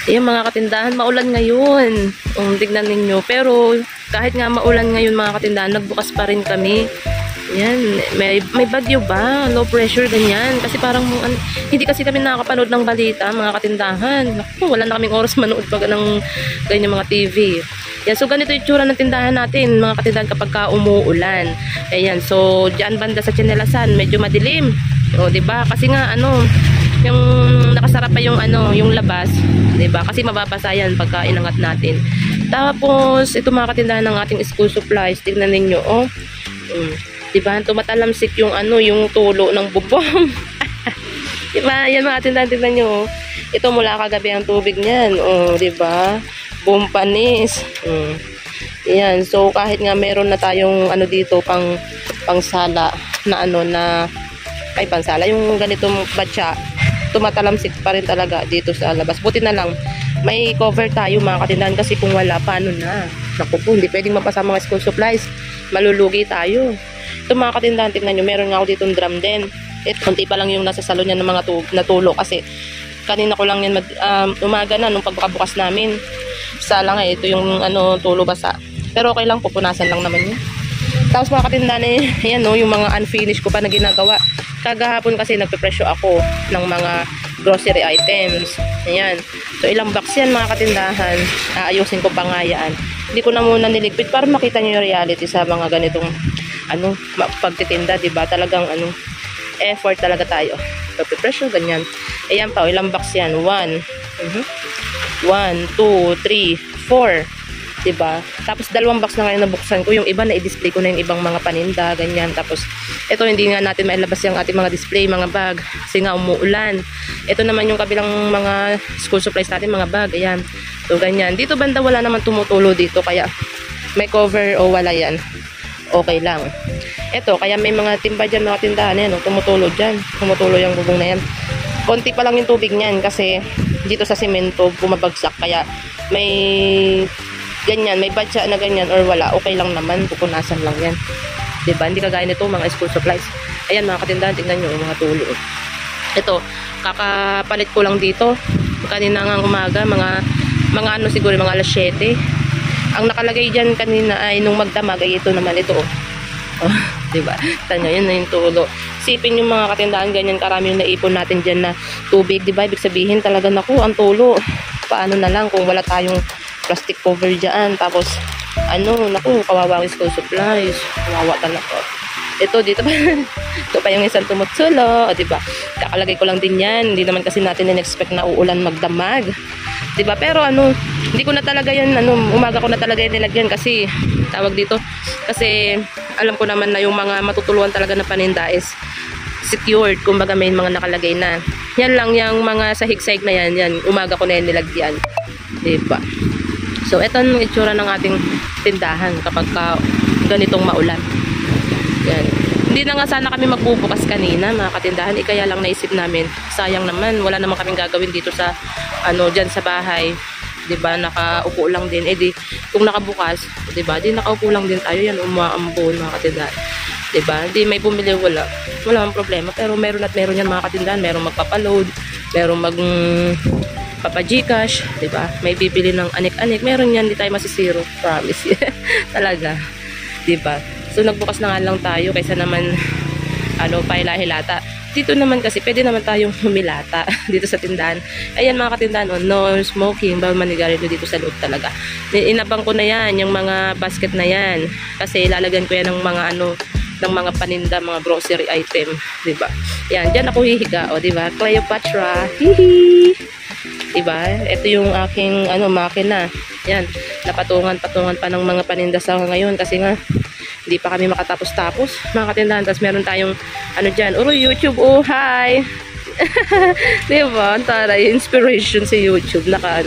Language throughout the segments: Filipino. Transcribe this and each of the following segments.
Ayan mga katindahan, maulan ngayon. Tignan ninyo. Pero kahit nga maulan ngayon mga katindahan, nagbukas pa rin kami. Ayan, may bagyo ba? Low pressure, ganyan. Kasi parang hindi kasi kami nakakapanood ng balita mga katindahan. Naku, wala na kaming oras manood pag ng ganyan mga TV. Yan, so ganito yung tsura ng tindahan natin mga katindahan kapag ka umuulan. Ayan, so dyan banda sa Chinelasan, medyo madilim. O, diba? Kasi nga yung nakasara pa yung yung labas, 'di ba? Kasi mababasa yan pagka inangat natin. Tapos ito mga katindahan ng ating school supplies, tingnan ninyo, oh. 'Di ba? Tumatalamsik yung yung tulo ng bubong. 'Di ba? Yan mga katindahan, tingnan niyo, oh. Ito mula kagabi ang tubig niyan, oh, 'di ba? Bumpanis. Yan, so kahit nga meron na tayong dito pangsala na na ay pansala yung ganitong batya, tumatalamsik pa rin talaga dito sa labas. Buti na lang may cover tayo mga katindahan, kasi kung wala, paano na? Naku po, hindi pwedeng mapasa mga school supplies, malulugi tayo. Ito mga katindahan, tingnan nyo, meron nga ako ditong drum din. Kunti pa lang yung nasa salon niya ng mga natulo, kasi kanina ko lang yan umaga na nung pagbukas namin. Isa lang ito yung tulo basa. Pero okay lang, pupunasan lang naman yun. Tapos mga katindahan, yan yung mga unfinished ko pa na ginagawa. Kagahapon kasi nagpe-presyo ako ng mga grocery items. Ayan. So ilang box yan mga katindahan. Aayusin ko pa nga yan. Hindi ko na muna niligpit para makita nyo yung reality sa mga ganitong pagtitinda, diba? Talagang effort talaga tayo. Nagpe-presyo, ganyan. Ayan pa, ilang box yan? 1, 2, 3, 4. Diba? Tapos 2 box na ngayon nabuksan ko. Yung iba na i-display ko na yung ibang mga paninda, ganyan. Tapos ito hindi nga natin mailabas yung ating mga display, mga bag, kasi nga umuulan. Ito naman yung kabilang mga school supplies natin, mga bag, ayan. So ganyan. Dito banda wala naman tumutulo dito, kaya may cover o wala yan, okay lang. Ito, kaya may mga timba dyan, mga tindahan, yan, tumutulo dyan. Tumutulo yung bubong na yan. Konti pa lang yung tubig niyan kasi dito sa semento bumabagsak, kaya may ganyan, may batya na ganyan or wala, okay lang naman, pupunasan lang yan. Diba? Hindi kagaya nito, mga school supplies. Ayan mga katindahan, tingnan nyo, mga tulo. Ito, kakapalit ko lang dito. Kanina nga umaga, mga siguro, mga alas 7. Ang nakalagay dyan kanina ay nung magdamag, ay ito naman, ito. Oh, diba? Tanyo, yun na yung tulo. Sipin yung mga katindahan, ganyan karami yung naipon natin dyan na tubig, diba? Ibig sabihin talaga, naku, ang tulo. Paano na lang kung wala tayong plastic cover dyan, tapos naku, kawawa yung school supplies, kawawa talaga. Ito dito pa ito pa yung isang tumutulo, diba? Kakalagay ko lang din yan, hindi naman kasi natin in-expect na uulan magdamag, diba? Pero hindi ko na talaga yan, umaga ko na talaga yan nilagyan, kasi tawag dito, kasi alam ko naman na yung mga matutuluan talaga na paninda is secured, kumbaga may mga nakalagay na. Yan lang, yung mga sahig-sahig na yan, umaga ko na yan nilagyan, diba? So, ito ang itsura ng ating tindahan kapag ganitong maulan. Yan. Hindi na nga sana kami magbubukas kanina, mga katindahan. Kaya lang naisip namin, sayang naman, wala naman kaming gagawin dito sa, dyan sa bahay. Diba, nakaupo lang din. Kung nakabukas, diba, nakaupo lang din tayo. Yan, umaambon, mga katindahan. Diba, di may bumili, wala mang problema. Pero meron at meron yan, mga katindahan. Merong magpapaload, merong Papa-Gcash, diba? May bibili ng anik-anik. Meron yan, di tayo masisiro. Promise. Talaga. Diba? So, nagbukas na nga lang tayo kaysa naman, pailahilata. Dito naman kasi, pwede naman tayong humilata dito sa tindahan. Ayan mga katindahan, no smoking, bawal manigarilyo dito sa loob talaga. Inabang ko na yan, yung mga basket na yan. Kasi lalagyan ko yan ng mga ng mga paninda, mga grocery item. Diba? Yan, dyan ako hihiga. O, diba? Cleopatra. Hihi! Diba? Ito yung aking makina. Yan, napatungan-patungan pa ng mga paninda sa ngayon kasi nga hindi pa kami makatapos-tapos mga katindahan. Tapos meron tayong dyan, YouTube, oh hi. Diba? Tara, inspiration si YouTube.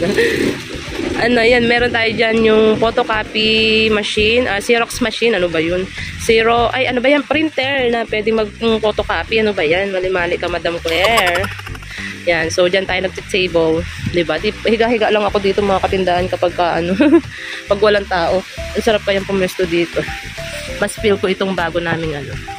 Yan, meron tayo dyan yung photocopy machine, Xerox machine, ano ba yun? Printer na pwede mag-photocopy, ano ba yan? Mali-mali ka, Madam Claire. Yan, so dyan tayo nagtitable, diba? Higa-higa lang ako dito mga katindahan kapag pag walang tao. Ang sarap pa yung pumesto dito. Mas feel ko itong bago namin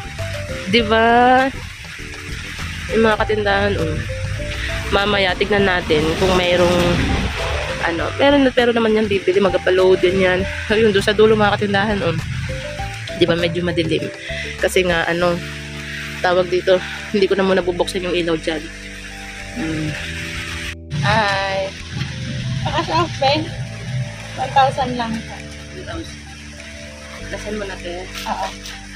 diba? Yung mga katindahan, mamaya tignan natin kung mayroong ano, pero naman yan bibili, mag-upload din yan. Ayun, doon sa dulo mga katindahan, di ba medyo madilim. Kasi nga, ano, tawag dito, hindi ko na muna bubuksan yung ilaw dyan. Hi! Pakasya Ben, 1,000 lang. 1,000. Lasan mo na, te. Oo.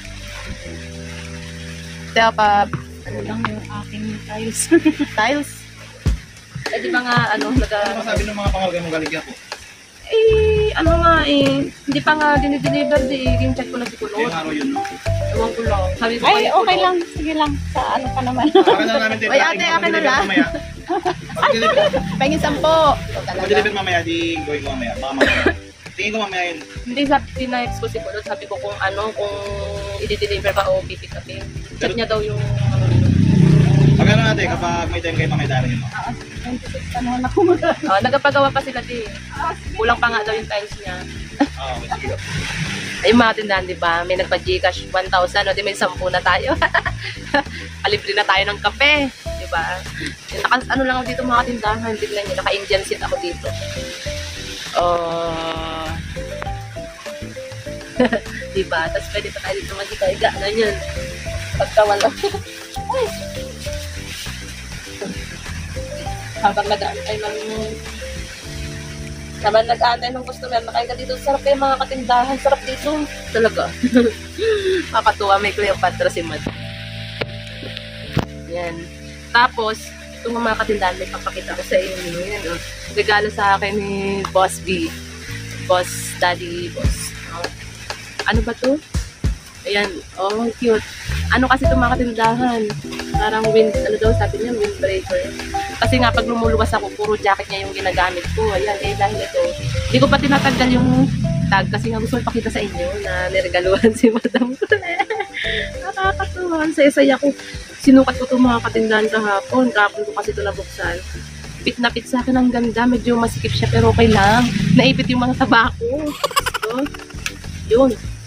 Te, pa, Ano lang yung aking tiles. tiles? Eh, di ba nga, ano, Ano masabi ng mga pangalagay mong galigyan ko? ano nga hindi pa nga dinideliver, yung check ko na si Kulot. Yung araw yun, no? Ewan ko lang. Sabi ko Ay, kay okay Kulot. lang. Sige lang. Sa ano pa naman. Para na namin tayo. Ay, ate, akin na lang. Pahingin 10. Mag-deliver mamaya, di gawin ko mamaya. Baka mamaya. Tingin ko mamaya yun. Hindi, pina-ex ko si Kulot. Sabi ko kung ano, kung i-deliver ka o pipick upin. Check niya daw yung Pagano natin, kapag may time kayo makidara yun. 26 pa naman ako nagpagawa pa sila kulang pa nga daw yung tiles niya. Oo, sige. Ay, mga tindahan, di ba? May nagpa-Gcash 1,000, o di may 10 na tayo. Alibre na tayo ng kape, di ba? Ano lang ako dito mga tindahan, tignan nyo, naka-Indian seat ako dito. Di ba? Tapos pwede pa tayo dito mag-higa, ano yun? Pagka wala. Ay! Habang nag-aantay ng customer, nakahiga dito. Sarap kayo mga katindahan. Sarap dito. Talaga. Makakatuwa, may Cleopatra si Mad. Yan. Tapos, itong mga katindahan, may papakita ko sa inyo. Yan, regalo sa akin ni Boss B. Boss, Daddy Boss. Ano ba to? Ayan. Oh, cute. Ano kasi itong mga katindahan? Parang ano daw sabi niya, windbreaker. Kasi nga, pag lumuluwas ako, puro jacket niya yung ginagamit ko. Ayan, dahil ito. Hindi ko pa tinatanggal yung tag kasi nga gusto ko ipakita sa inyo na niregaluhan si Madam ko. Nakakatuwa. Saya-saya ko. Sinukat ko itong mga katindahan kahapon. Kahapon ko kasi ito nabuksan. Pit na pit sa akin ang ganda. Medyo masikip siya pero okay lang. Naipit yung mga tabako. So, yun.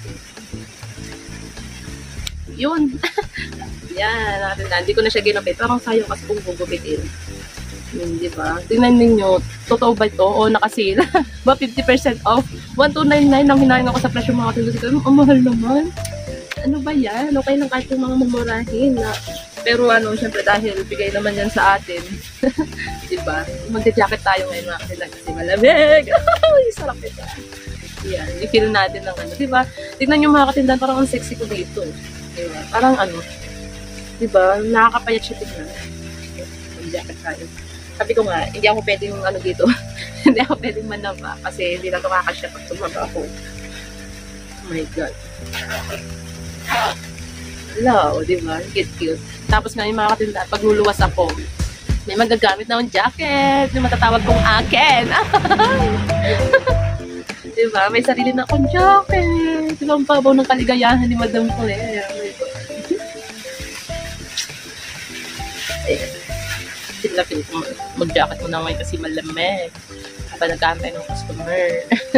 Yun. Yan, natin. Hindi ko na siya ginupit. Parang sayang kasi kung gugupitin. Yun, di ba? Tingnan ninyo, totoo ba ito? O nakasila? Ba 50% off? 1,299 ang hinahin ako sa presyo mga katindahan. Ang mahal naman. Ano ba yan? Okay lang kahit yung mga mamurahin na. Pero ano, syempre dahil bigay naman yan sa atin. Di ba? Mag-jacket tayo ngayon mga katindahan kasi malamig. Sarap ito. Yan, i-feel natin ng ano. Di ba? Tingnan nyo mga katindahan, parang ang sexy ko dito. Di ba? Parang ano. Diba? Nakakapayat siya tignan. Mag-jacket tayo. Sabi ko nga, hindi ako pwede yung ano dito. Hindi ako pwede manaba kasi hindi na ito kakasya pag tumaba ako. Oh my God. Hello, diba? Cute. Tapos nga yung mga katinda, pag luluwas ako, may magagamit na akong jacket. Yung matatawag kong akin. Diba? May sarili na akong jacket. Diba ang pabaw ng kaligayahan ni Madam Claire? Oh my God. Silapin ko mag-jacket mo na ngayon kasi malamig habang nag-aantay ng customer.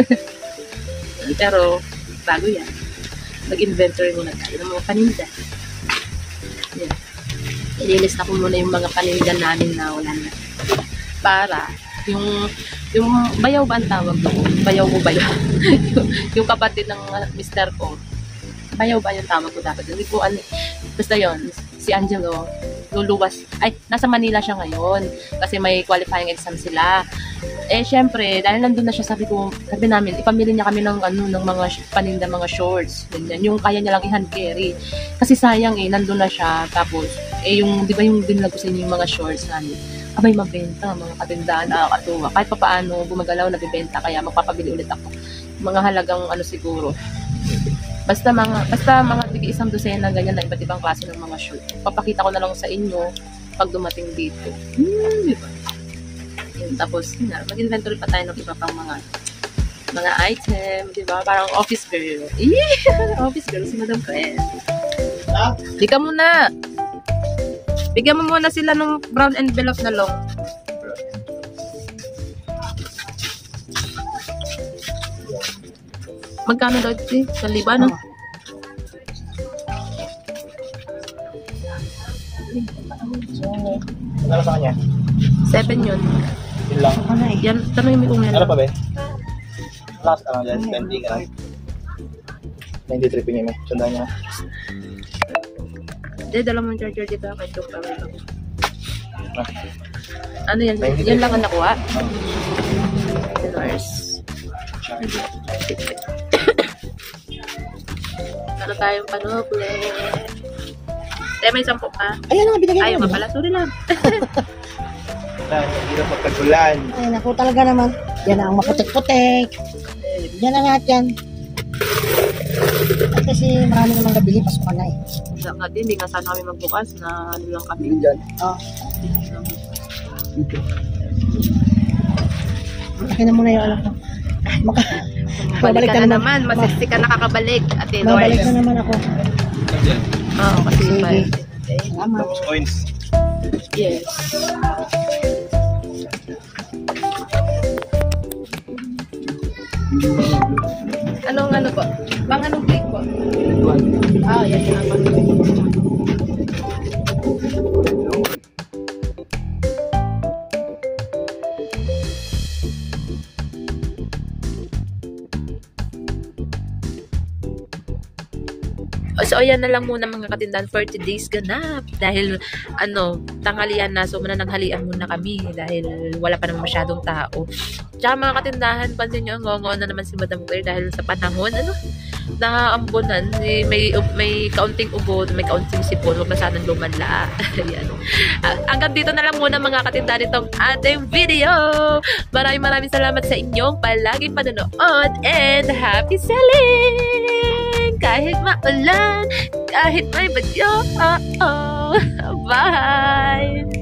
Pero bago yan, mag-inventory muna tayo ng mga paninda. Yan. Ililista ko muna yung mga paninda namin na wala na para yung bayaw ba ang tawag doon? Bayaw mo bayaw? yung kapatid ng mister ko, bayaw ba yung tawag ko dapat? Hindi ko ano. Basta yun, si Angelo luluwas. Ay, nasa Manila siya ngayon kasi may qualifying exam sila. Eh, syempre, dahil nandun na siya, sabi namin, ipamili niya kami ng ano, ng mga paninda, mga shorts. Ganyan, yung kaya niya lang i-hand carry. Kasi sayang nandun na siya. Tapos, yung, di ba yung binlag ko sa inyo yung mga shorts namin? Abay, mabenta, mga katindaan, nakakatuwa. Kahit pa paano, gumagalaw, nabibenta, kaya magpapabili ulit ako. Mga halagang ano siguro. Basta mga tigi 1 dosena ganyan na iba't ibang klase ng mga shoot. Papakita ko na lang sa inyo pag dumating dito. Diba? Yun, tapos, mag-inventory pa tayo ng iba pang mga item, diba? Parang office girl. Office girl si Madam Claire. Di ka muna. Bigyan mo muna sila ng brown envelope na long. Magkano daw ito? 1,000, no? Ano sa kanya? 7 yun. Yun lang. Ako na eh. Yan, tanongin mo kung Ano yan. pa ba? Last, yan, 20 ka na. 93 pinyo mo. Sandaan niya. Hindi, dala mo yung charger dito. Kahit yung power bank. Ah. Ano yan? 93. Yan lang ang nakuha. $10. Charger. Ano tayong panukle? Tayo may 10 pa. Ayan ang binigay Ayaw nga pala, sorry lang. Hindi na magkagulan. Ay, naku talaga naman. Yan ang maputik-putik. Yan na lahat yan. At kasi marami namang gabili, pasukan na eh. Hindi nga sana kami magbukas na ano lang kami. Diyan. Oh. Laki na muna yung alam ko. Balik ka na naman. Masiksi ka nakakabalik. Ate Mabalik Lourdes. na naman ako. Diyan. Oo, kasi Sige. ba? Tama. Tapos coins. Yes. Anong ano po? Pang anong plate po? Ah, yan yung pang So, ayan na lang muna mga katindahan for today's ganap. Dahil, tanghalian na. So, manananghalian muna kami. Dahil wala pa naman masyadong tao. Tsaka mga katindahan, pansin nyo, ngongo na naman si Madam Claire dahil sa panahon, nakaambunan. May kaunting ubo, may kaunting sipon. Huwag na sanang lumala. Ayan. Hanggang dito na lang muna mga katindahan itong ating video. Maraming salamat sa inyong palaging panonood and happy selling! Kahit maulan, kahit may bagyo, bye!